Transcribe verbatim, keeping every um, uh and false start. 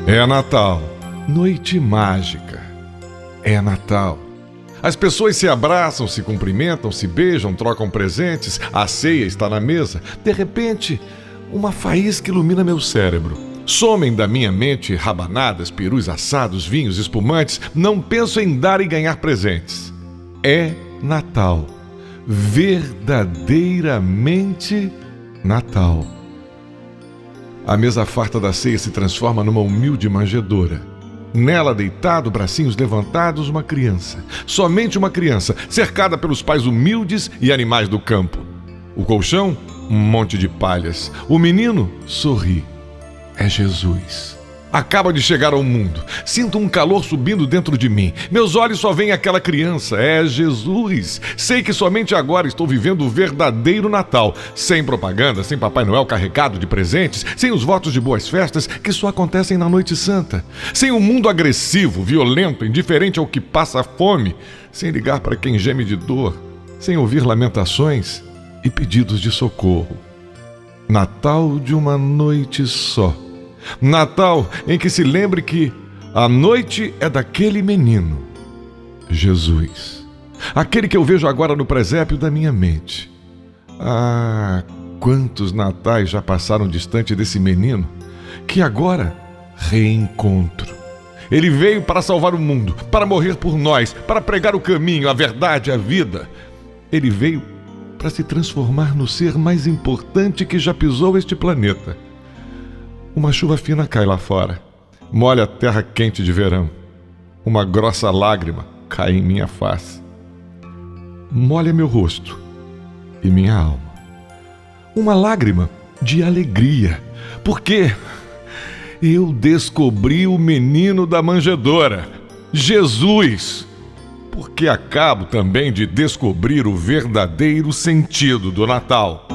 É Natal, noite mágica. É Natal. As pessoas se abraçam, se cumprimentam, se beijam, trocam presentes, a ceia está na mesa. De repente, uma faísca ilumina meu cérebro. Somem da minha mente rabanadas, perus assados, vinhos, espumantes. Não penso em dar e ganhar presentes. É Natal. Verdadeiramente Natal. A mesa farta da ceia se transforma numa humilde manjedoura. Nela, deitado, bracinhos levantados, uma criança. Somente uma criança, cercada pelos pais humildes e animais do campo. O colchão, um monte de palhas. O menino sorri. É Jesus. Acaba de chegar ao mundo. Sinto um calor subindo dentro de mim. Meus olhos só veem aquela criança. É Jesus. Sei que somente agora estou vivendo o verdadeiro Natal. Sem propaganda, sem Papai Noel carregado de presentes, sem os votos de boas festas que só acontecem na Noite Santa. Sem um mundo agressivo, violento, indiferente ao que passa fome. Sem ligar para quem geme de dor. Sem ouvir lamentações e pedidos de socorro. Natal de uma noite só. Natal em que se lembre que a noite é daquele menino, Jesus. Aquele que eu vejo agora no presépio da minha mente. Ah, quantos natais já passaram distante desse menino, que agora reencontro. Ele veio para salvar o mundo, para morrer por nós, para pregar o caminho, a verdade, a vida. Ele veio para se transformar no ser mais importante que já pisou este planeta. Uma chuva fina cai lá fora, molha a terra quente de verão. Uma grossa lágrima cai em minha face. Molha meu rosto e minha alma. Uma lágrima de alegria, porque eu descobri o menino da manjedoura, Jesus. Porque acabo também de descobrir o verdadeiro sentido do Natal.